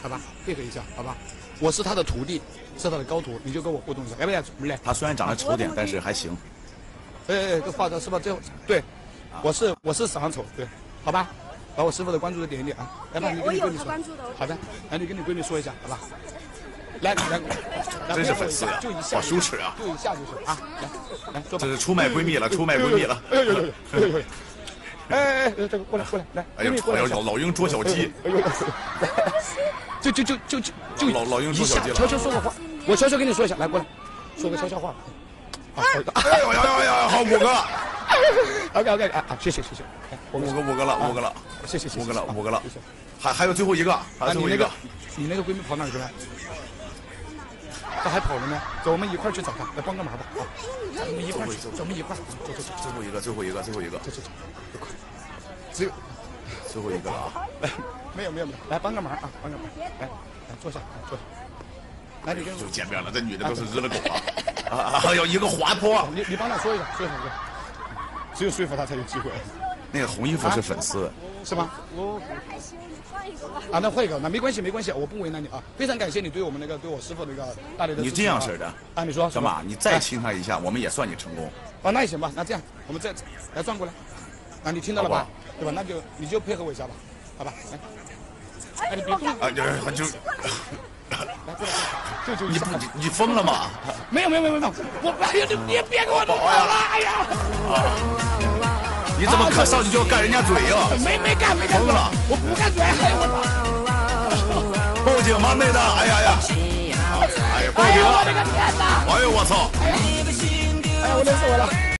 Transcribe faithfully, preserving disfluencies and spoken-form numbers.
好吧？配合一下，好吧？我是他的徒弟，是他的高徒，你就跟我互动一下，要不要？来， 他虽然长得丑点，但是还行。 哎哎，这画的是吧？这对，我是我是长丑，对，好吧？把我师傅的关注的点一点啊，来吧，你跟你闺蜜说。好的，来你跟你闺蜜说一下，好吧？来来， 真是粉丝啊， 就一下， 好羞耻啊！ 就一下就是啊，来来，坐吧。 这是出卖闺蜜了，出卖闺蜜了。 哎呦呦呦呦呦！哎哎哎，这个过来过来来， 哎呀，哎呀，老老鹰捉小鸡。 哎呦，就就就就就就老老鹰捉小鸡了。 悄悄说个话，我悄悄跟你说一下，来过来，说个悄悄话。 哎呦呀呀呀！好，五个。 OK OK 啊啊，谢谢谢谢。 五个五个了，五个了， 谢谢谢谢。 五个了，五个了。还还有最后一个，还有最后一个。 你那个闺蜜跑哪去了？她还跑了呢。走，我们一块去找她，来帮个忙吧。啊，我们一块去，走，我们一块。走走走， 最后一个，最后一个，最后一个。 走走走，快！只有最后一个了啊！ 来，没有没有没有，来帮个忙啊，帮个忙，来来坐下，坐下。来，你跟就见面了，这女的都是日了狗啊！啊，还有一个滑坡。 你你帮她说一下，说一下，只有说服她才有机会。 那个红衣服是粉丝， 是吗？我还行，你换一个吧。 啊，那换一个，那没关系没关系，我不为难你啊。非常感谢你对我们那个对我师傅那个大力的。 你这样式的啊？你说小马，你再亲他一下，我们也算你成功。 啊，那也行吧，那这样我们再来转过来，啊，你听到了吧？对吧？那就你就配合我一下吧，好吧？来，哎，你别动啊，就就。 来过来，就就你不你你疯了吗？ 没有没有没有没有，我哎呀，你你别给我动了，哎呀！ 你怎么可上去就要干人家嘴呀？ 没没干没干， 疯了！ 我不干嘴，哎我操！报警吧，妹子！哎呀呀！哎呀，报警！ 我的个天哪！ 哎呦我操！ 哎呀，我累死我了！